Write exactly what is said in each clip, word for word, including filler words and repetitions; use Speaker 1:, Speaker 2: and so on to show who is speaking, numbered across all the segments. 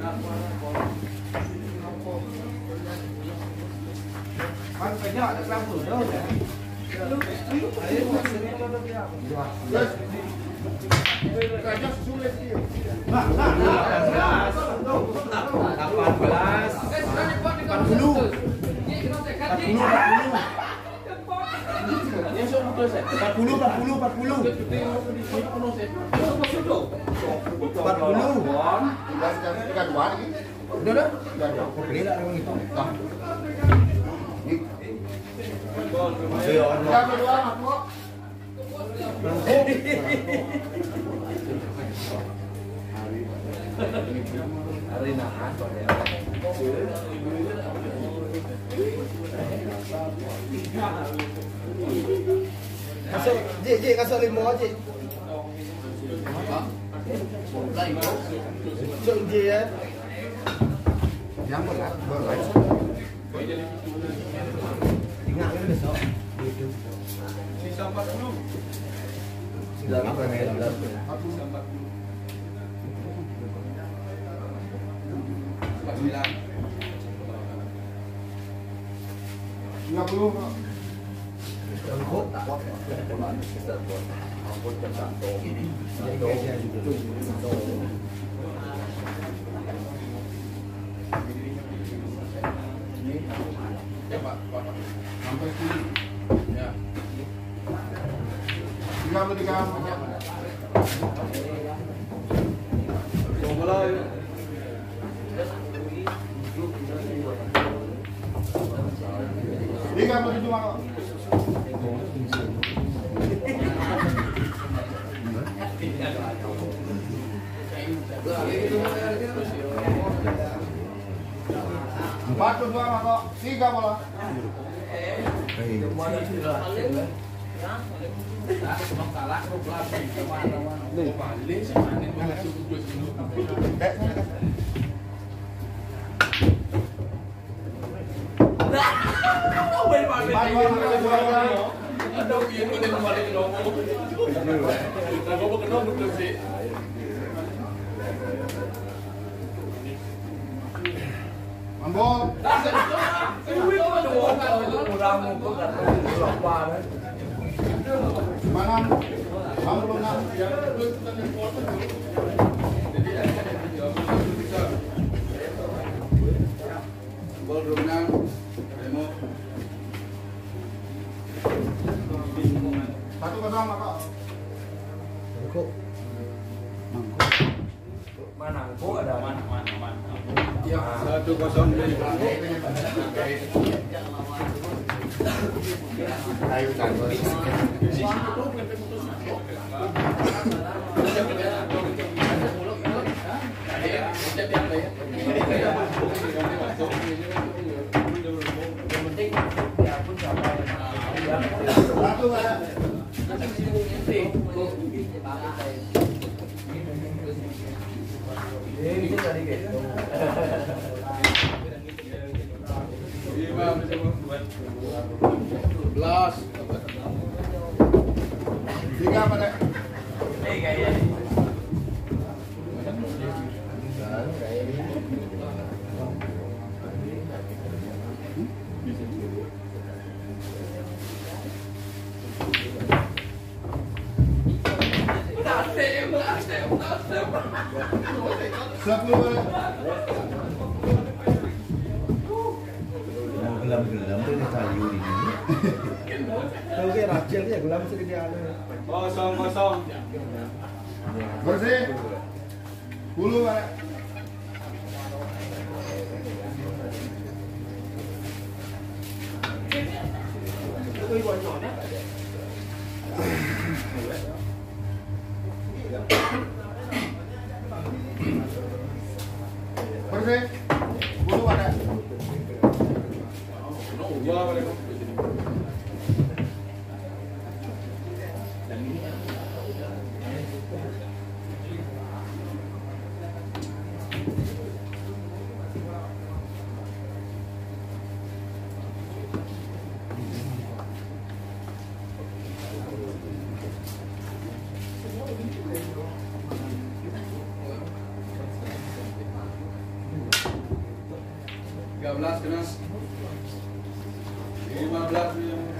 Speaker 1: Kan kayaknya ada lampu dong ya. Kayaknya sulit dia. Nah, nah, nah, delapan belas, empat puluh, empat puluh, empat puluh, empat puluh, empat puluh, empat puluh. Udah dah. Beli lah orang itu. Hari nahan kasih, Ji, Ji, kasih limo aja. Cuk Ji ya. Yang berat, berat. Ingat kan besok. Sisa empat puluh. Sisa apa nih? empat puluh. empat sembilan. lima puluh. Angkut tak buat. Kita buat. Angkut ke satu. Jadi kayaknya juga. Ya Pak, Pak. Sampai sini. Ya. Tiga puluh tiga. Mulai. Tiga puluh tujuh Pak. Empat puluh dua Pak. Tiga bola. Ambon. Mana? Ambon nak. Gol Rumnang. Demo. Satu kosong Pak. Mangkuk. Mangkuk. Mana mangkuk ada mana mana mana. Ya, satu kosong dari ayo kan. Ini tadi gitu. Belas. Tiga apa deh? Tiga ya. Sepuluh. Gelam-gelam tuh kayu ini. Tahu kayak rajel ya gelam sedikit ada. Kosong kosong. Bersih. Bulu Pak. Bersih. Bulu ada.
Speaker 2: tiga belas kena. lima belas.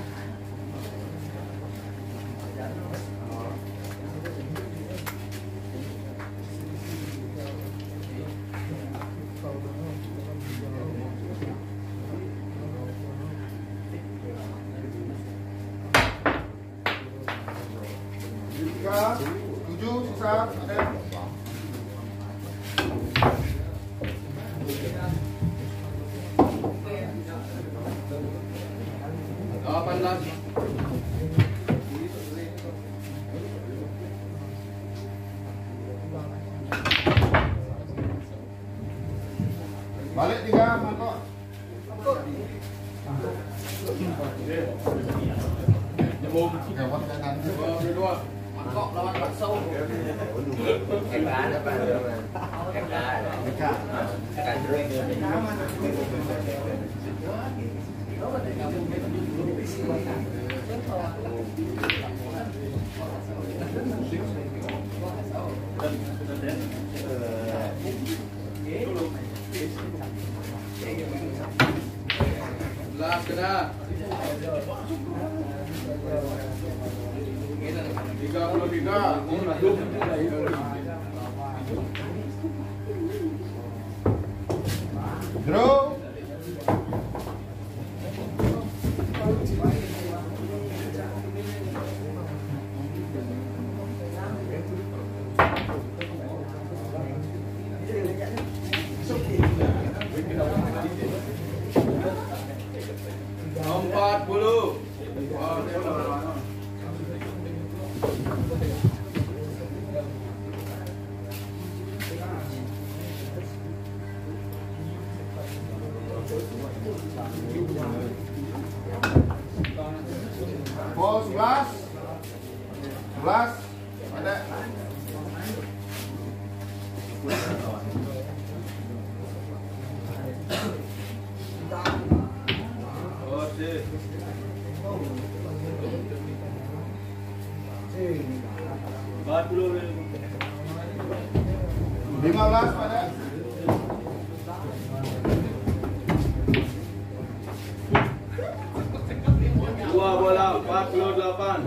Speaker 3: tujuh sisa ada.
Speaker 2: delapan belas.
Speaker 3: Balik tiga mangkok.
Speaker 2: Nyambung.
Speaker 3: Gawat kanan.
Speaker 2: dua puluh dua.
Speaker 4: Mangkok lawan bakso. Hebat apa? Hebat.
Speaker 2: Belas kena. tiga puluh tiga.
Speaker 3: Draw.
Speaker 2: empat puluh.
Speaker 3: Bol sebelas. sebelas ada.
Speaker 2: empat puluh.
Speaker 3: lima belas pada.
Speaker 2: Dua bola empat puluh delapan.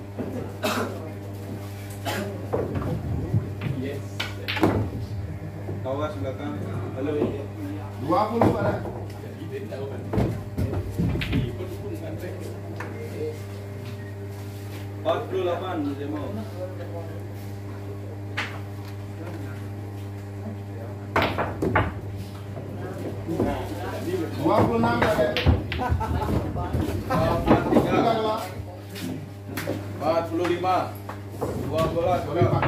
Speaker 2: Yes. Awas belakang. Halo.
Speaker 3: dua puluh pada.
Speaker 2: empat puluh delapan demo.
Speaker 3: dua puluh enam pada.
Speaker 2: empat puluh lima. dua belas.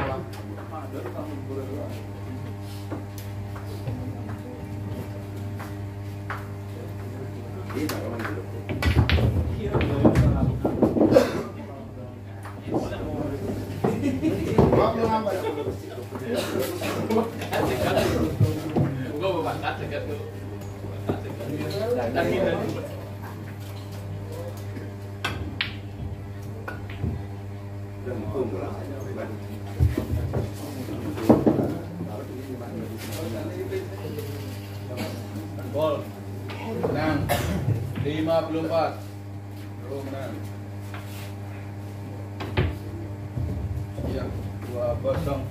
Speaker 3: dua puluh enam pada.
Speaker 2: Gol. Menang. lima puluh empat. Bro menang. Ya, dua kosong.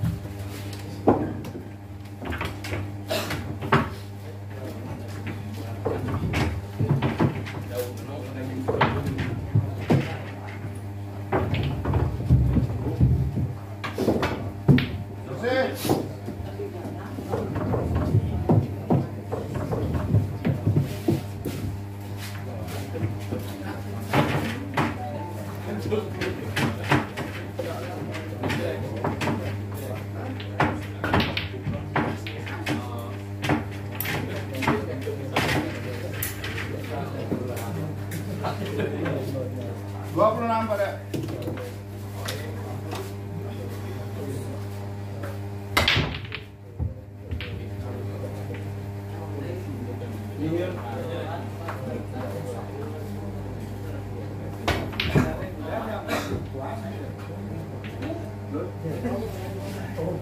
Speaker 3: dua puluh enam pada.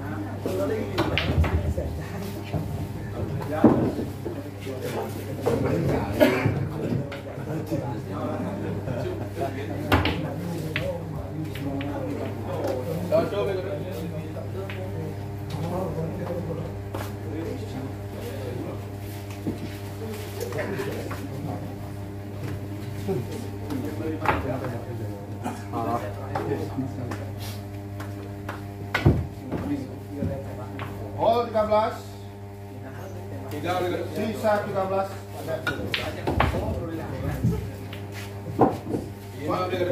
Speaker 2: Ya. Satu lagi.
Speaker 3: All tiga belas.
Speaker 2: Tiga lagi.
Speaker 3: Sisa tiga belas. Ada.
Speaker 2: Lima lagi.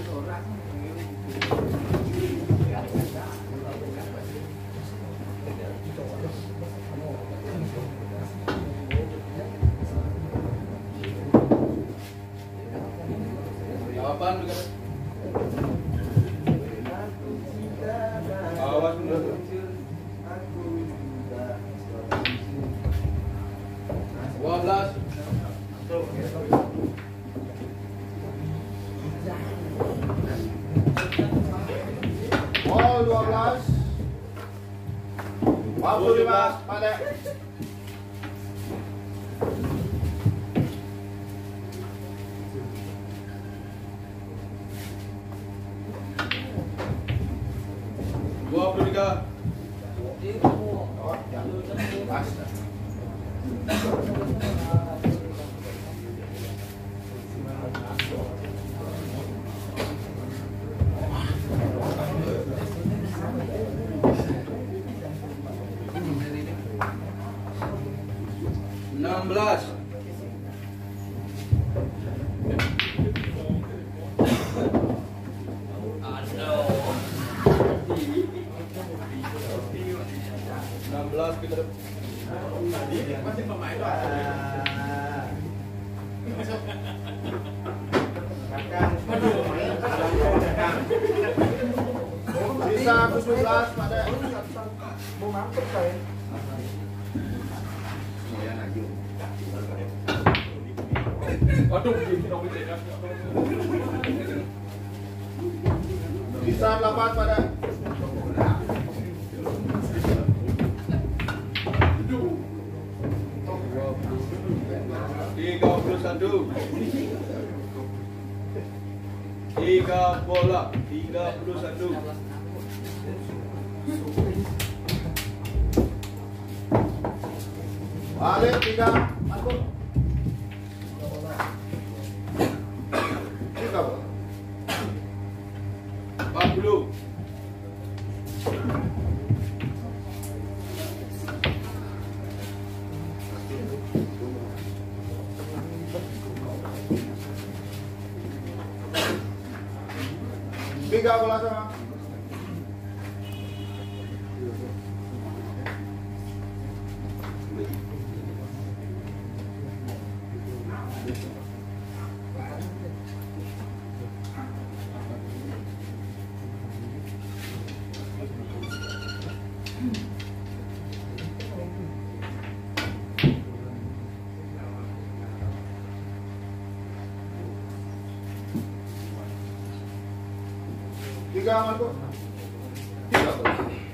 Speaker 2: Delapan lagi. Awas dulu. Dua belas.
Speaker 3: All dua belas. Empat puluh lima. Pada.
Speaker 2: Dua puluh tiga. Enam belas. Enam belas kita.
Speaker 3: Sisa tujuh belas. Pada.
Speaker 2: Aduh,
Speaker 3: Sisa delapan. Pada.
Speaker 2: Tiga puluh satu. Tiga bola. Tiga puluh satu.
Speaker 3: Balik tiga. Masuk. Tiga bola.
Speaker 2: Empat puluh.
Speaker 3: Tiga bola sama. Tiga Marco. Tiga bola.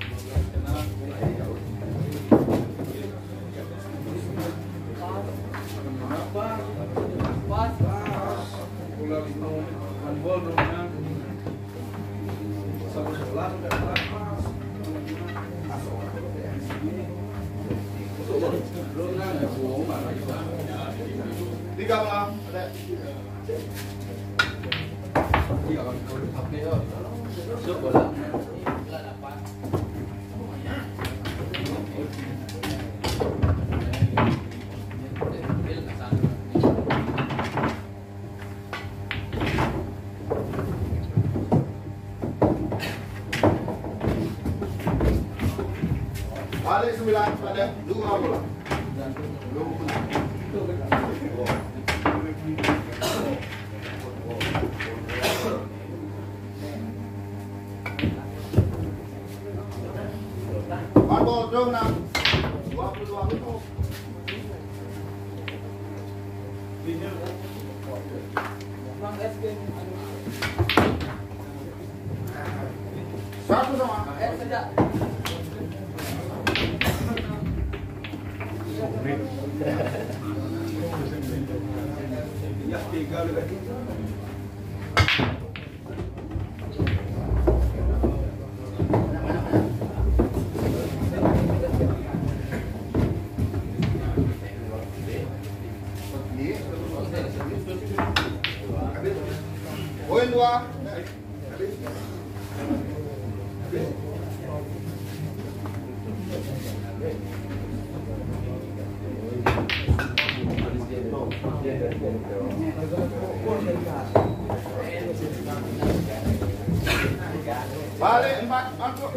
Speaker 2: Pulang handball rumahnya satu sebelas udah kelar. Belum nanya bohong lagi.
Speaker 3: Tiga bola. Ada.
Speaker 2: Tiga kan kalau pakai ya. Masuk bola.
Speaker 3: Balik sembilan. Pada. Dua bola. Dua bola. Marco, dua enam. Dua puluh dua menit. Satu sama.
Speaker 2: Ya tiga lagi.
Speaker 3: Balik empat, aku.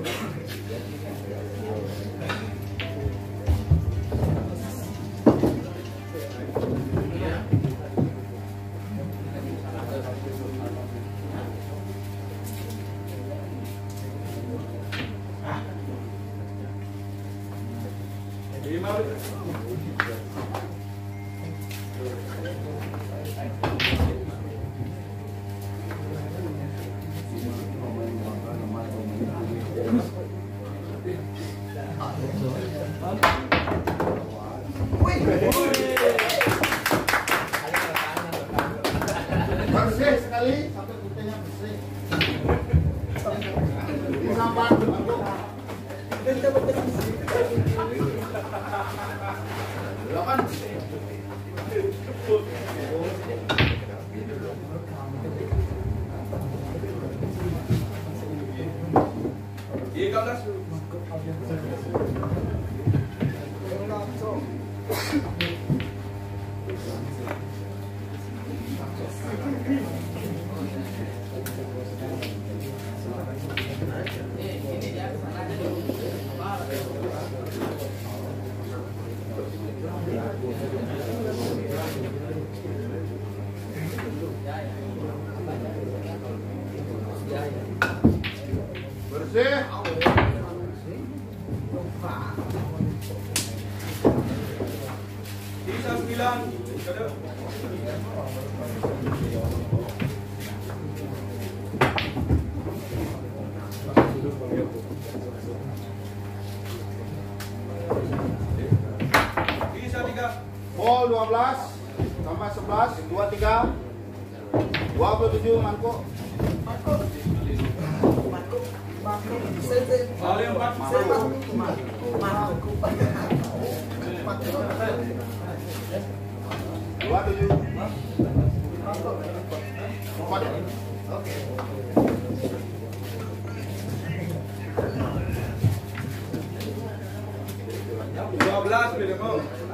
Speaker 3: Bersih sekali sampai putihnya bersih. Disampan. Lawan. Iya, Kak. Bersih. Bisa sembilan. Bisa tiga. Pol dua belas tambah sebelas dua tiga dua puluh tujuh Manko. Kali empat dua tujuh empat. Oke. Dua belas beda mau.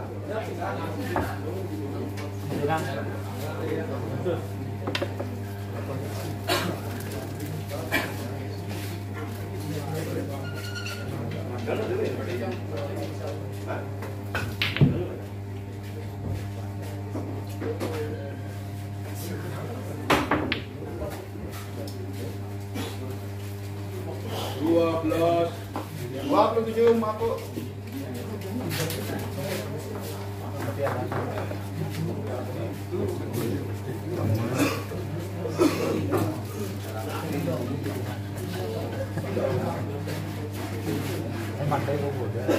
Speaker 3: Dua belas, dua puluh tujuh mabuk.
Speaker 1: Mặt đây có buổi đấy.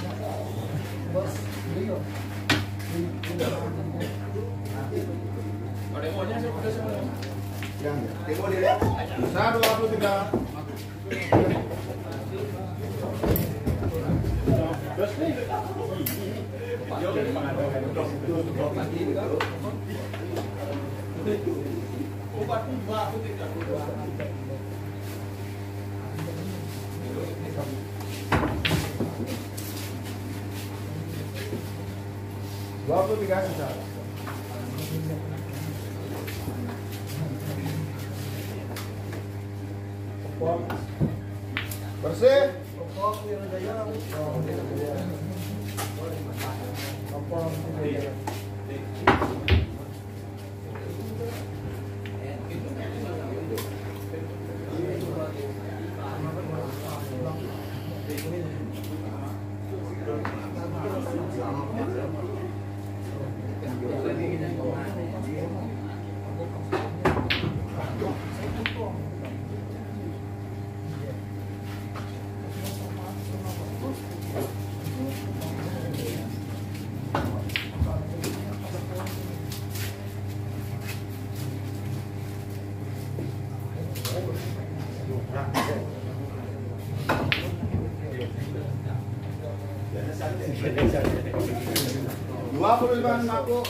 Speaker 3: Ada demonya sudah semua. Yang demo dia. Satu dua puluh tiga. Terus nih. Obat dua puluh tiga. Dua puluh tiga sisa. Bersih. Dua puluh lima aku.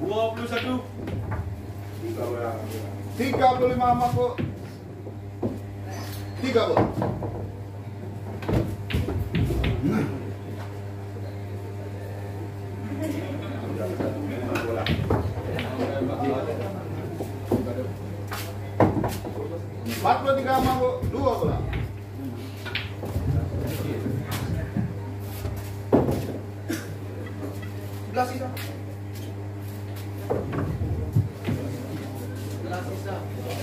Speaker 2: dua puluh satu.
Speaker 3: tiga puluh lima mangkok. tiga bola. empat puluh tiga mangkok, dua bola. Belas sisa. Belas sisa.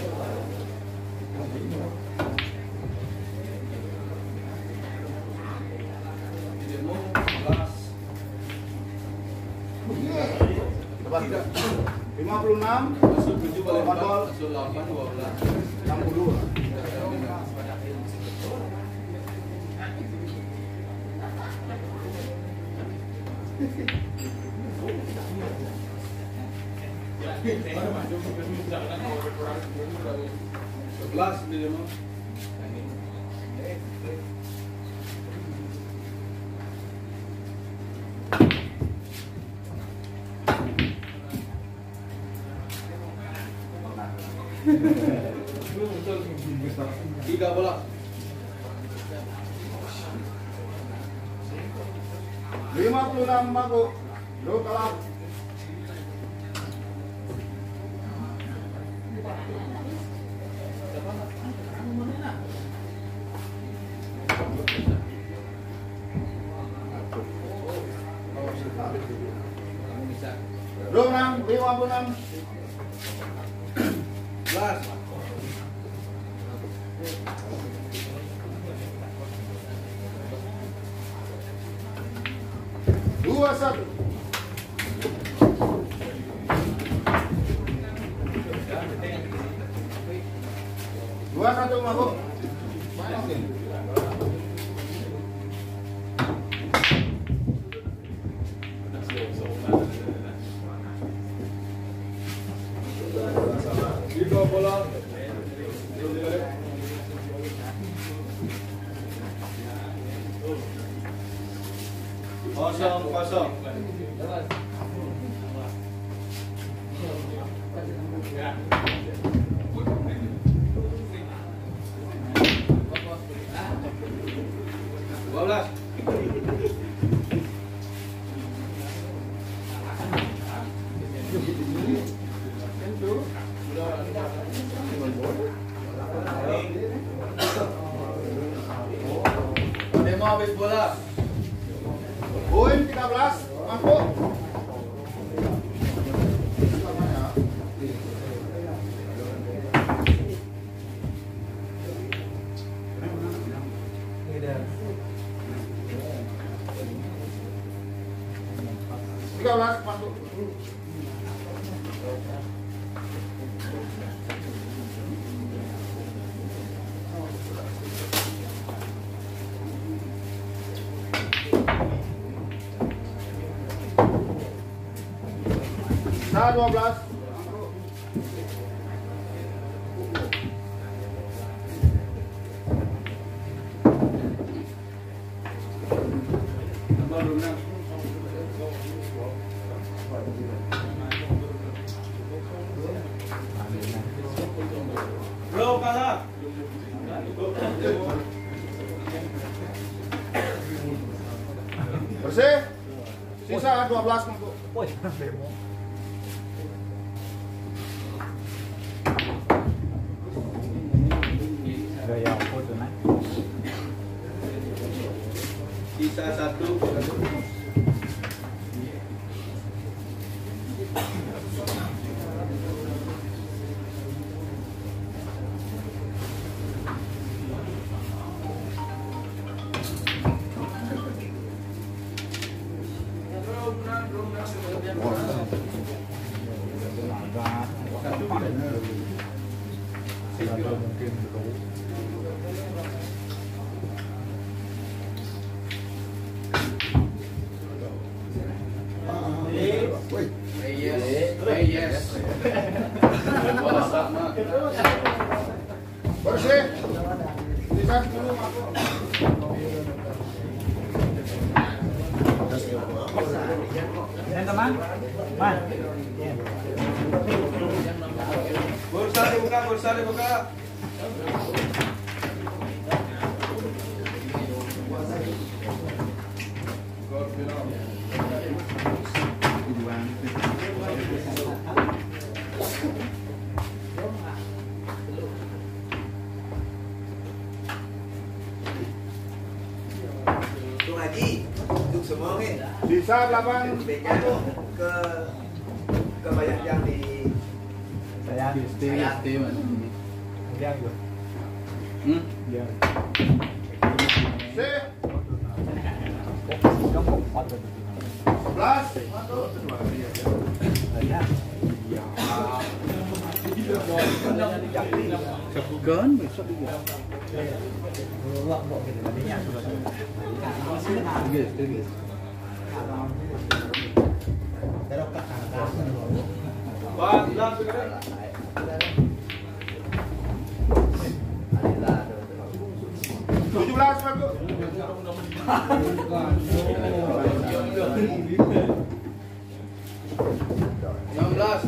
Speaker 3: lima puluh enam,
Speaker 2: tujuh balik delapan, dua belas,
Speaker 3: enam puluh dua.
Speaker 2: sebelas minimum. Tiga bola.
Speaker 3: lima puluh enam mangkok, dua kalah. Dua enam, lima puluh enam.
Speaker 2: Belas.
Speaker 3: Dua satu. Dua satu mabuk.
Speaker 2: Tiga bola. Kosong kosong. Dua belas. Demo habis bola.
Speaker 3: Poin tiga belas, mangkok. Tiga belas, mangkok. Nah, dua belas.
Speaker 2: Bro, kalah.
Speaker 3: Bersih. Sisa dua belas mangkok.
Speaker 1: Gaya apa tuh, Nak?
Speaker 2: Sisa satu.
Speaker 1: Mungkin belum.
Speaker 2: Yes. Bola sama.
Speaker 3: Bersih. Sisa sepuluh mangkok.
Speaker 1: Ini teman, man.
Speaker 2: bisa dibuka.
Speaker 4: Tung Haji, untuk semua nih.
Speaker 3: Sisa delapan.
Speaker 4: Beda ke ke banyak yang di
Speaker 1: Saya
Speaker 4: saya.
Speaker 1: Dia juga. Hmm, dia.
Speaker 3: C. sebelas.
Speaker 1: Segan besok dia.
Speaker 2: Bang, bilang sudah.
Speaker 3: tujuh belas bagus.
Speaker 2: enam belas.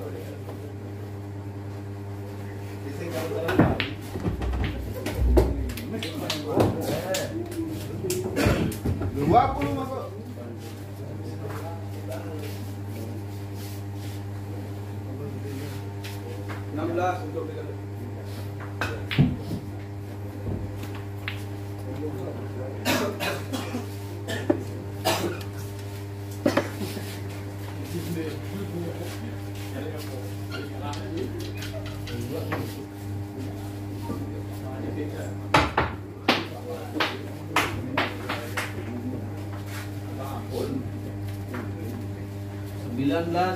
Speaker 3: dua puluh bagus.
Speaker 2: enam belas untuk sembilan belas.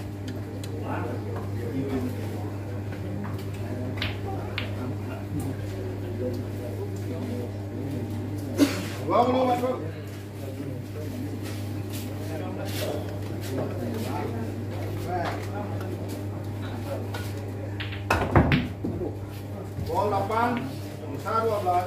Speaker 3: dua puluh bagus. Bol delapan. Sisa dua belas.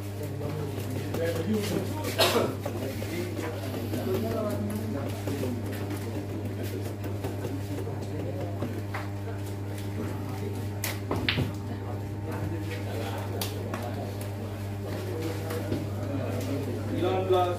Speaker 2: sembilan belas.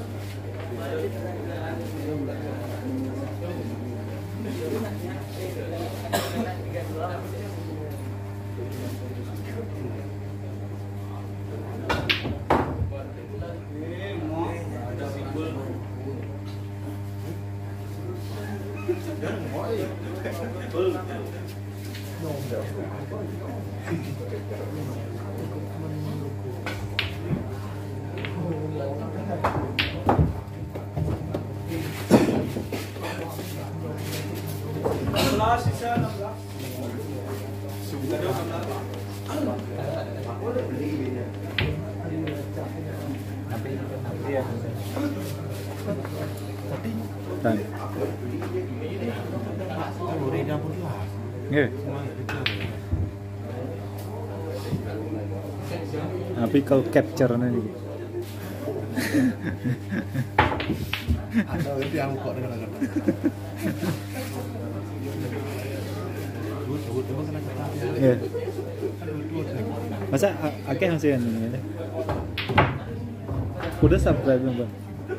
Speaker 2: enam belas sisa enam belas. Sudah enam belas.
Speaker 1: Iya. Dan. Nggih. Tapi kalau capture-nya nih.
Speaker 3: Ada itu yang kok dengan
Speaker 1: Iya. Masa akeh masih ini. Udah subscribe belum, Bang?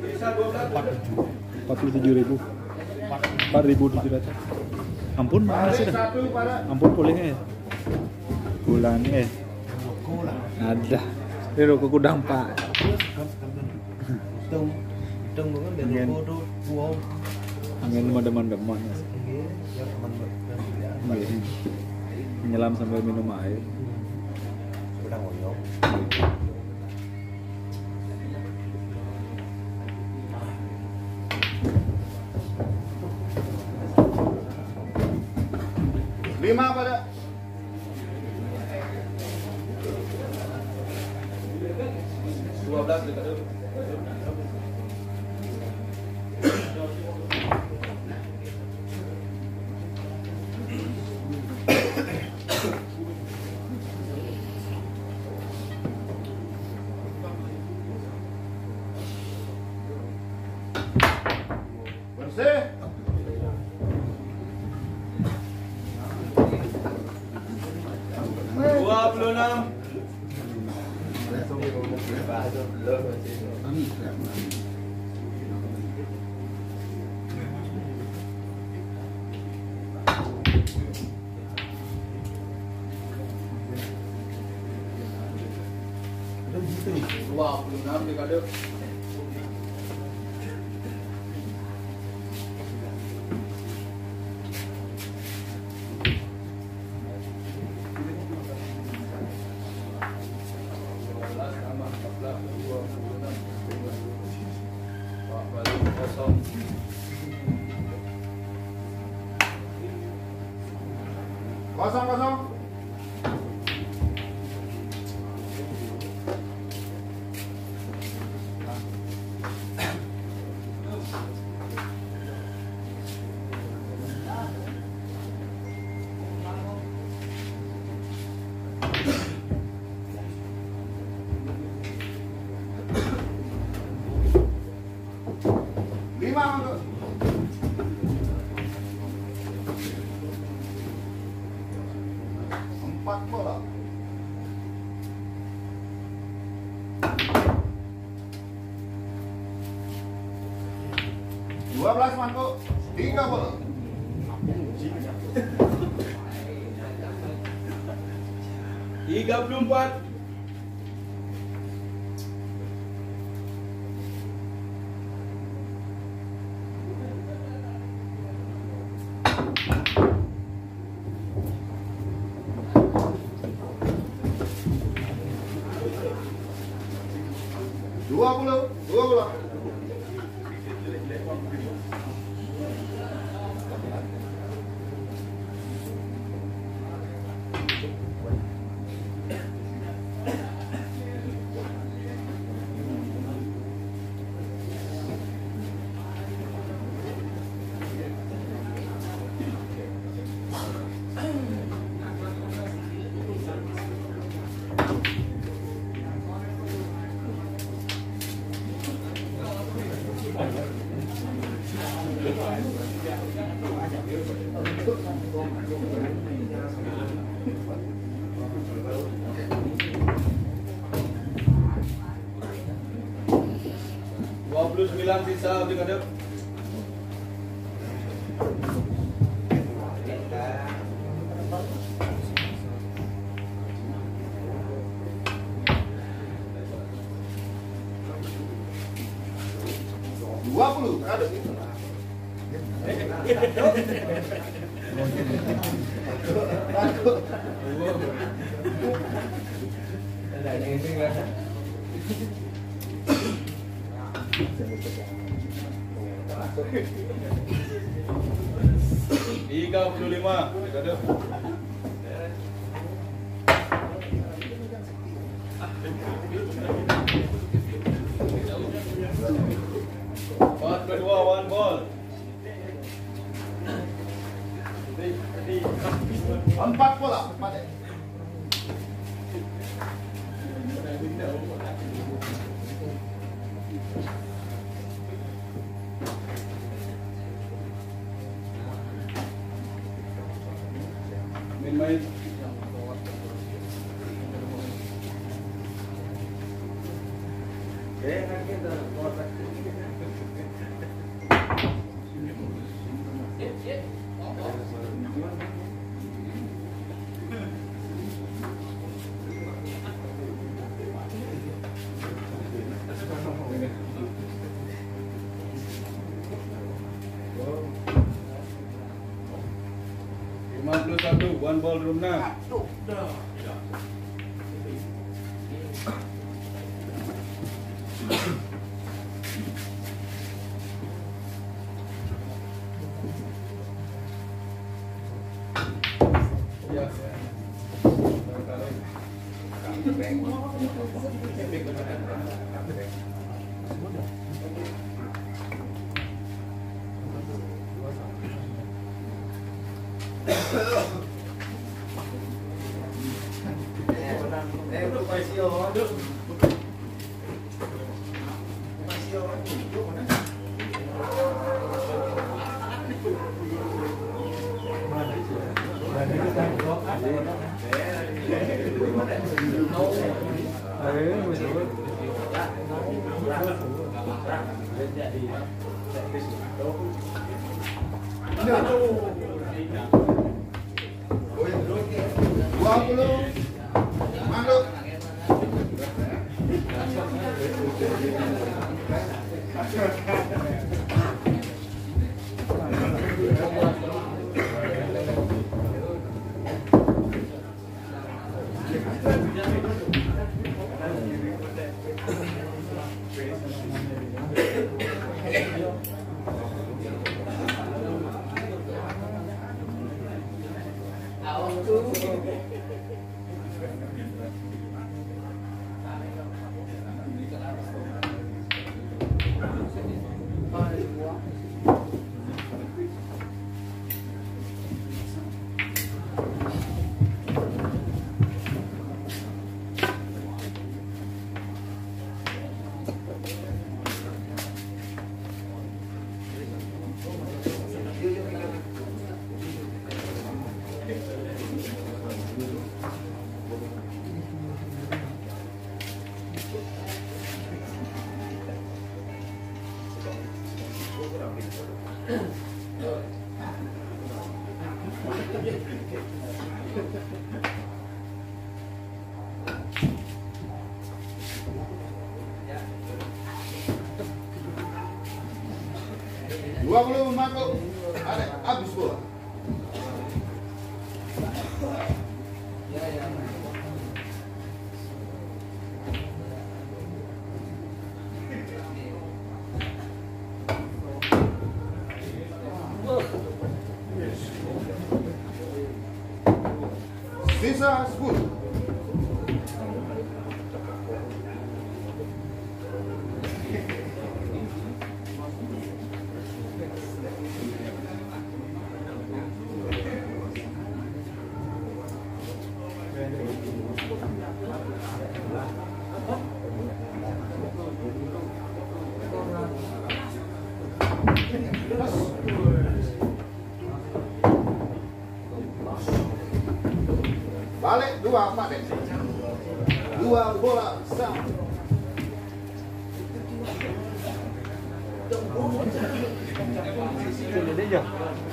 Speaker 1: empat puluh tujuh ribu. empat ribu tujuh ratus. Ampun, mana sih dah? Ampun boleh ya? Bulan eh. Ada. Ini rokok kudang Pak.
Speaker 4: Tung tung kan dari
Speaker 1: Angin.
Speaker 4: foto wow.
Speaker 1: Angin teman-teman Mas. Iya. Menyelam sambil minum air.
Speaker 4: Udah ngoyok.
Speaker 3: lima pada.
Speaker 2: dua belas dekat dulu.
Speaker 3: Bersih.
Speaker 2: puluh enam. dua puluh enam dekade.
Speaker 3: Kosong kosong. Lima untuk empat bola. Dua belas mangkuk, tiga bola.
Speaker 2: Tiga puluh empat.
Speaker 3: Dua puluh, dua bola.
Speaker 2: dua puluh sembilan sisa dekade.
Speaker 3: Dua puluh, ada.
Speaker 2: Tiga puluh lima dekade. Empat puluh dua, one ball.
Speaker 3: Empat bola, empat.
Speaker 2: Main-main. lima puluh satu, one ball room enam. Ya.
Speaker 3: dua puluh masuk. Dua puluh masuk. Ada habis bola. Sisa sepuluh. Balik dua Pak Dek. Dua bola sama.
Speaker 1: Jadi ya.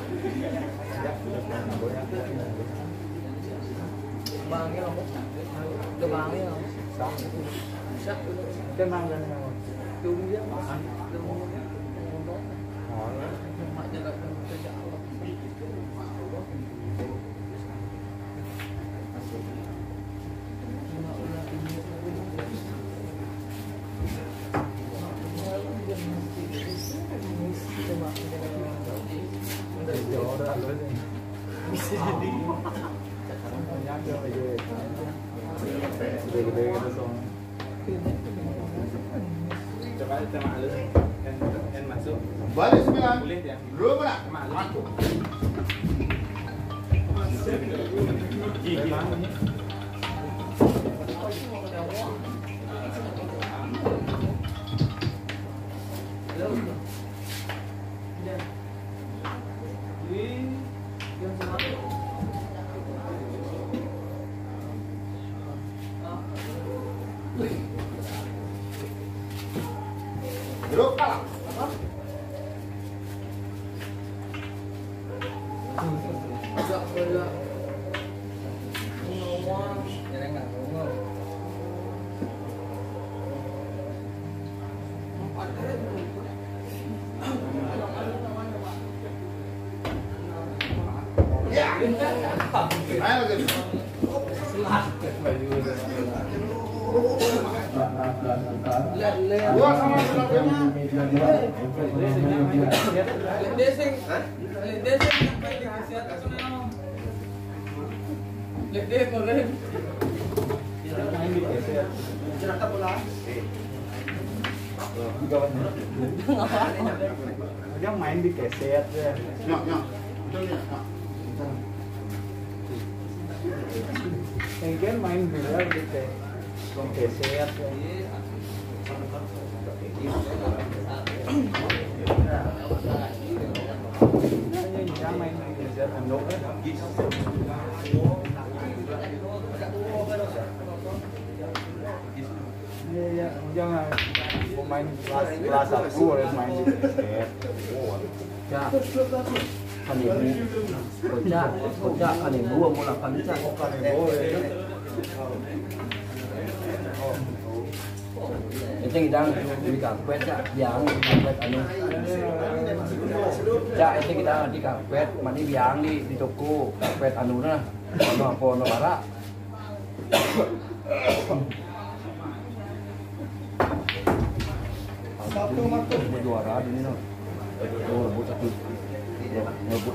Speaker 5: Bangnya apa? Udah bangnya apa? Sat. Tenang dan tunggu dia. Tunggu dia. Mak jaga kerja Allah.
Speaker 1: Bisa jadi. Gede-gede gitu soalnya. Coba sama halus kan masuk.
Speaker 3: Balik sembilan.
Speaker 1: Boleh ya.
Speaker 3: Dua bola. Masuk. Jeruk kalah.
Speaker 5: Agak bola. Ngomong, jangan nggak ngomong.
Speaker 3: Ya. Ayo lagi.
Speaker 5: Lihat, lihat.
Speaker 3: Dua sama satu.
Speaker 5: Lihat desing. Lihat desing sampai di kesehatan sana. Lihat deh, boleh. Cerita bola.
Speaker 1: Dia main di keset ya.
Speaker 3: Nyok, nyok. Betul ya.
Speaker 1: Yang kan main biliar di keset ya. Jangan main di keset andok ya. jangan pemain kelas kelas satu boleh main di basket.
Speaker 6: Ya. Kan ibu. Bocah, bocah kan ibu mau lakukan bisa.
Speaker 1: Kan boleh.
Speaker 6: Itu kita di karpet ya, biang karpet anu. Ya itu kita di karpet, mandi biang di di toko karpet anu nah, anu apa anu bara. Satu marto juara di sini. Oh, rebut satu. Rebut.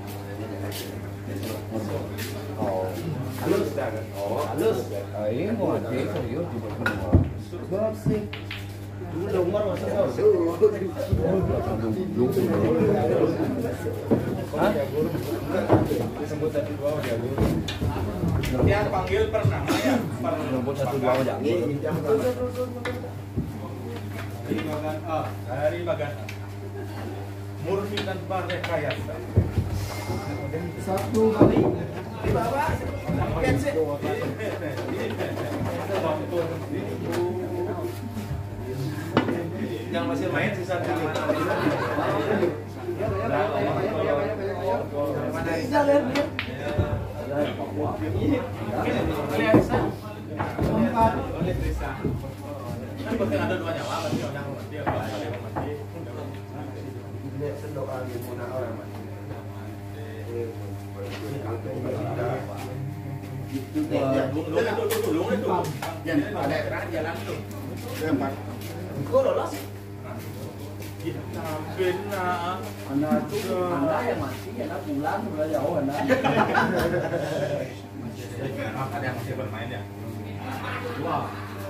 Speaker 6: Oh, halus kan? Oh, halus. Ah, ini mau ada serius di bawah. Sebab sih. Dulu longgar masa dulu. Hah?
Speaker 1: Disebut tadi dua dia guru.
Speaker 2: Dia panggil pernah ya.
Speaker 6: Rebut satu dua aja.
Speaker 2: Dari bagan A, dari bagan A. Murni tanpa rekayasa.
Speaker 1: Satu kali.
Speaker 2: Di bawah. Lihat sih. Yang masih main sisa di mana? Kan ada dua nyawa, berarti orang mati apa yang mati.
Speaker 4: Sendok lagi mana orang mati.
Speaker 2: Dulu itu dulu itu. Yang ada kerana jalan itu.
Speaker 3: Empat.
Speaker 2: Kau lolos. Sampai nak.
Speaker 6: Anak itu anda yang mati, anak pulang sudah jauh anda.
Speaker 2: Ada yang masih bermain ya. Wah.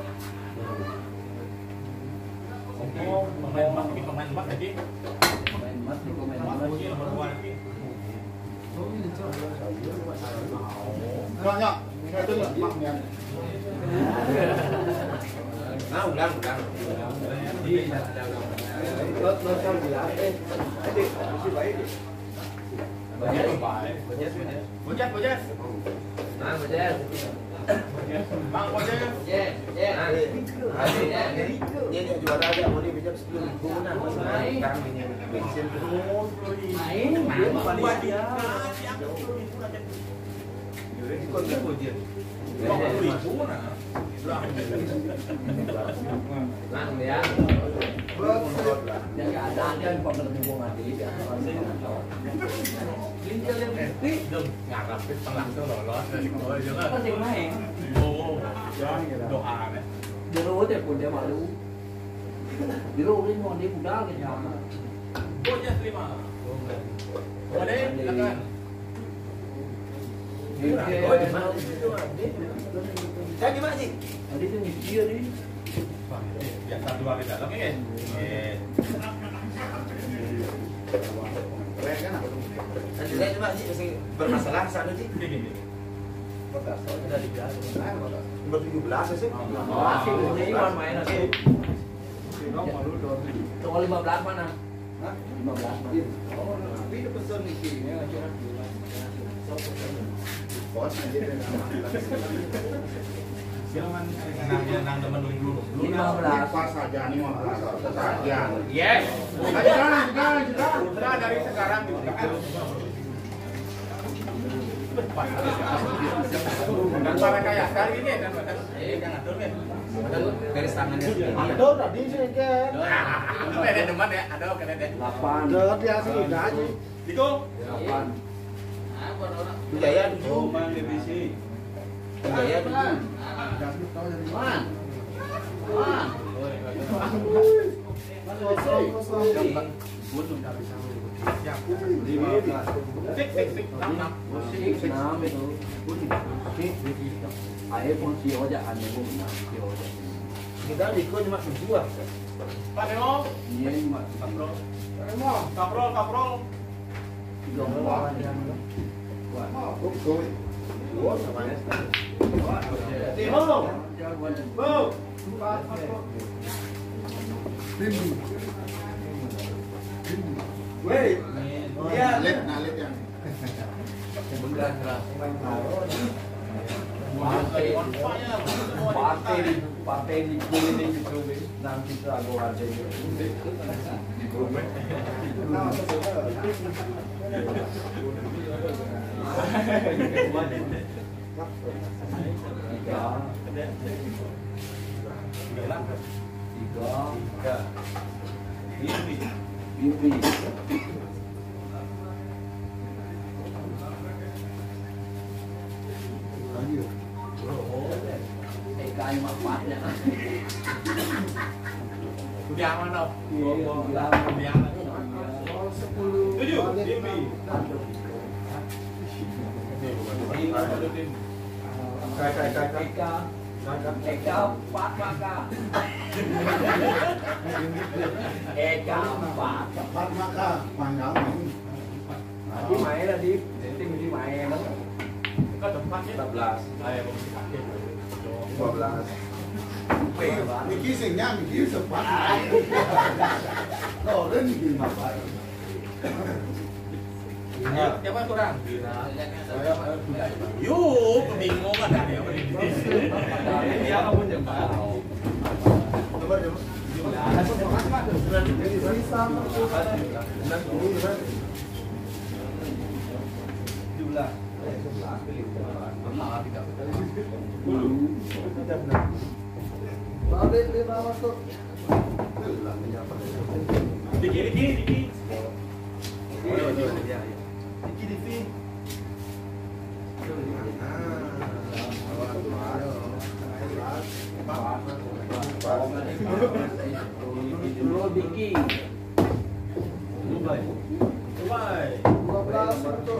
Speaker 2: Oh, pemain emas, pemain emas tadi.
Speaker 6: Main mas, main mas.
Speaker 2: Nomor dua lagi.
Speaker 3: Banyak. Itu enggak maknya.
Speaker 2: Nah, ulang, ulang.
Speaker 4: Lot lot kan bilang eh. Adik, masih baik.
Speaker 2: Bocet, bocet, bocet.
Speaker 6: Nah, bocet.
Speaker 2: Bang, bocet.
Speaker 6: Ye, ye.
Speaker 4: Dia yang juara ada mau dipinjam sepuluh ribu nah main kami ini bensin
Speaker 6: Main,
Speaker 2: Buat dia.
Speaker 4: ikut ya ujian
Speaker 2: Ribu nah.
Speaker 6: Lang dia. Yang keadaan dia pembeli hubung mati dia. Linjal yang mesti.
Speaker 2: Ngarap itu langsung lolos dari gol juga.
Speaker 6: Kan yang main.
Speaker 2: Oh, doa nih.
Speaker 6: Dulu dia pun dia malu. Dulu dia mau dia budal gitu.
Speaker 2: Bocet lima. Ada silakan.
Speaker 4: oh di mana itu saya gimana sih
Speaker 6: Tadi itu mikir nih.
Speaker 2: Biasa dua di dalam ya.
Speaker 4: nanti saya cuma sih masih bermasalah sana sih nomor tujuh belas sih
Speaker 6: Masih ini one main aku. Tunggu lima belas mana? lima belas mana?
Speaker 3: Oh, tapi itu pesan nih kayaknya bos aja
Speaker 2: Silakan nang nang teman dulu.
Speaker 6: lima belas.
Speaker 3: pas saja nih mau saja.
Speaker 2: Yes.
Speaker 3: Jangan, jangan, jangan.
Speaker 2: Sudah dari sekarang gitu kan. Dan para kayak kali ini kan eh jangan atur kan. Garis tangannya.
Speaker 3: Ada tadi sih kan.
Speaker 2: Nah, ada teman ya, ada kan ada.
Speaker 6: delapan.
Speaker 3: Ada dia sih enggak aja.
Speaker 2: Diko.
Speaker 6: delapan.
Speaker 4: Jaya tujuh
Speaker 2: Oman divisi.
Speaker 4: Jaya tujuh
Speaker 6: Man. Man.
Speaker 2: Ya. lima belas. Sik sik sik enam.
Speaker 6: Six enam itu. Six. Ayo pun sih aja ane pun sih aja.
Speaker 4: kita Diko cuma tujuh ah
Speaker 2: Pak Nemo.
Speaker 6: Iya mas.
Speaker 2: Kaprol. Nemo, kaprol kaprol.
Speaker 6: Tiga orang yang.
Speaker 3: Oke.
Speaker 2: Timo. Bo.
Speaker 3: Weh.
Speaker 2: Iya.
Speaker 3: Nalit, nalit yang.
Speaker 6: Beneran keras. Partai, partai di partai di kulit itu nanti aku ada tiga, tiga, tiga, bibi, Eka yang manfaatnya.
Speaker 2: Udah mana? Tujuh, bibi.
Speaker 6: Eka, Eka empat maka. Eka empat.
Speaker 3: Empat maka panjang.
Speaker 6: Di main lah di, tim di main.
Speaker 2: Kan tempatnya
Speaker 6: empat belas.
Speaker 2: Ayo,
Speaker 3: dua belas. Niki singnya Niki sempat. Oh, dan Niki apa?
Speaker 2: siapa kurang? Yuk, bingung kan ada yang
Speaker 6: Dia kamu jemput.
Speaker 3: Coba coba.
Speaker 6: Jumlah. Balik lima masuk.
Speaker 2: Diki, diki, diki.
Speaker 3: Niki di sini.
Speaker 6: Dulu Diki.
Speaker 2: Dubai.
Speaker 6: dua belas masuk.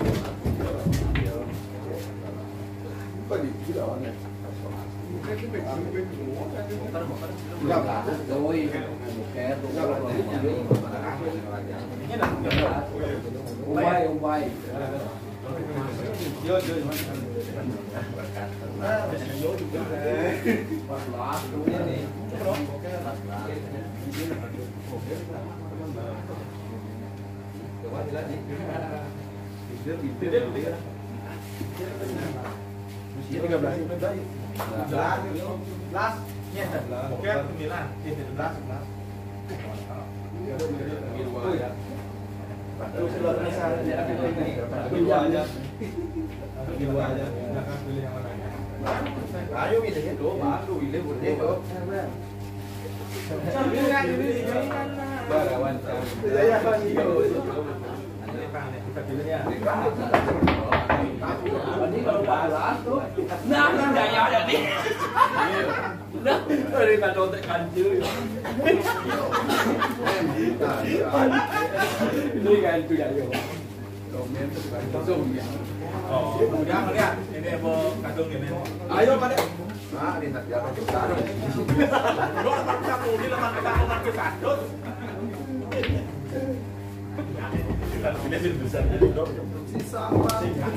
Speaker 6: Umbai, umbai.
Speaker 2: Yo, yo, tiga belas. Belas. Iya, belas. Oke, sembilan. Ini belas, belas. Dua aja. Dua aja. Jangan pilih yang mana.
Speaker 3: Ayo pilih itu, baru pilih boleh itu.
Speaker 2: Sambilan ini kan.
Speaker 6: Barawan.
Speaker 3: Ya ya,
Speaker 2: Kita pilih ya.
Speaker 6: Ini kalau balas tuh. Nah, enggak ya ada nih. Nah, dari kacau kancil. Ini kan itu ya yo. Komen langsung ya.
Speaker 2: Oh, udah ngeliat. Ini mau kadung ini.
Speaker 3: Ayo pada. Nah, ini tak jalan juga.
Speaker 2: Lo lepas kamu ini lepas kamu nanti kadung. Ini sih besar.
Speaker 3: Sisa apa?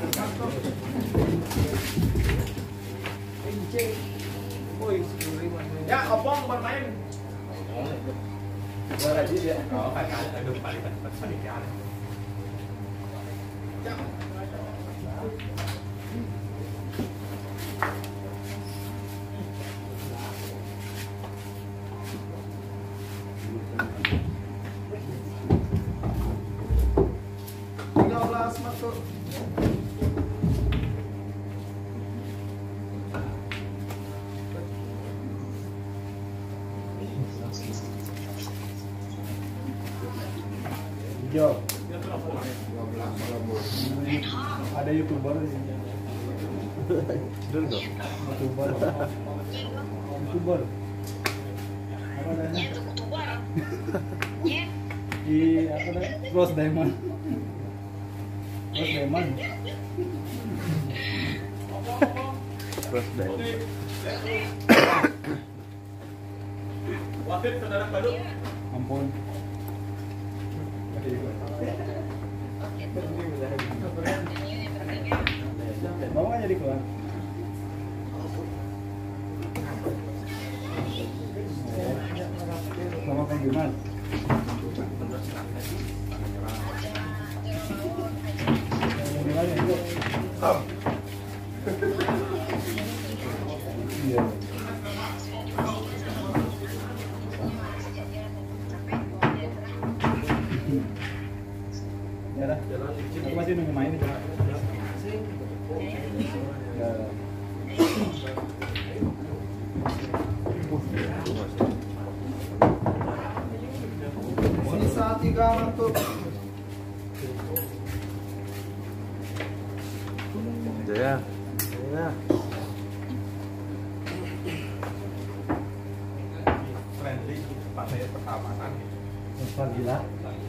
Speaker 2: Ya, opong bermain.
Speaker 6: Suara dia ya.
Speaker 2: Oh, kakak ada paling paling paling ya.
Speaker 3: tiga belas masuk.
Speaker 1: Hijau. Ada YouTuber di sini. YouTuber. YouTuber. Apa namanya? Di apa namanya? Rose Diamond. Rose Diamond. Rose Diamond.
Speaker 2: Wakil saudara baru.
Speaker 1: Ampun. Mau nggak jadi keluar? Sama Kang Dimas. Yang di mana itu?
Speaker 6: Sisa tiga untuk
Speaker 1: Jaya.
Speaker 6: ya.
Speaker 2: Friendly pakai pertamanan.
Speaker 6: Gila.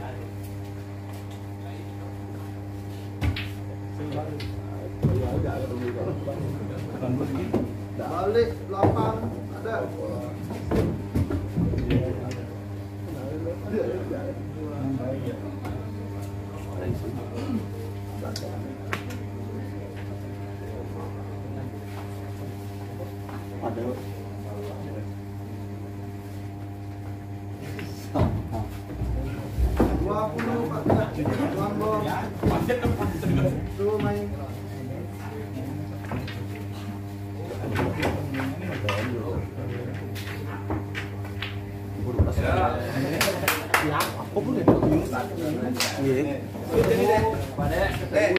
Speaker 6: Balik delapan ada. Ada. Dua puluh empat. Tuan bom. Tuh main. Ya, apa pun itu. Iya.